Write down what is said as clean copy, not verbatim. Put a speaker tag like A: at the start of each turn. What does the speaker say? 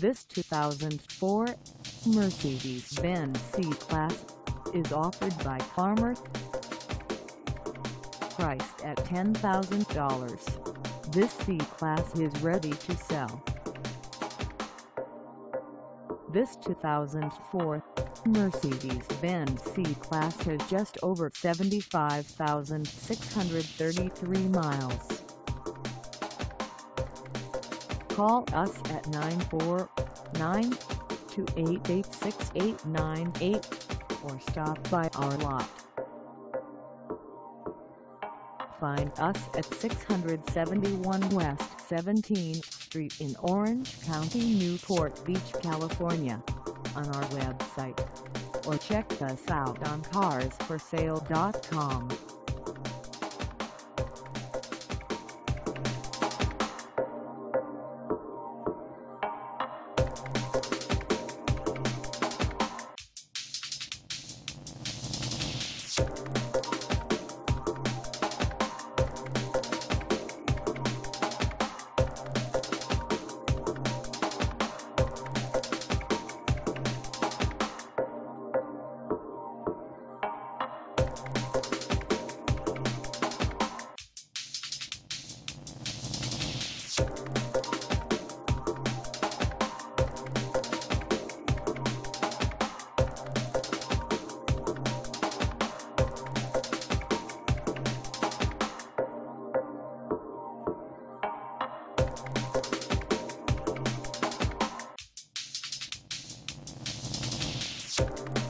A: This 2004 Mercedes-Benz C-Class is offered by CarMart. Priced at $10,000, this C-Class is ready to sell. This 2004 Mercedes-Benz C-Class has just over 75,633 miles. Call us at 949-288-6898 or stop by our lot. Find us at 671 West 17th Street in Orange County, Newport Beach, California, on our website, or check us out on carsforsale.com.
B: You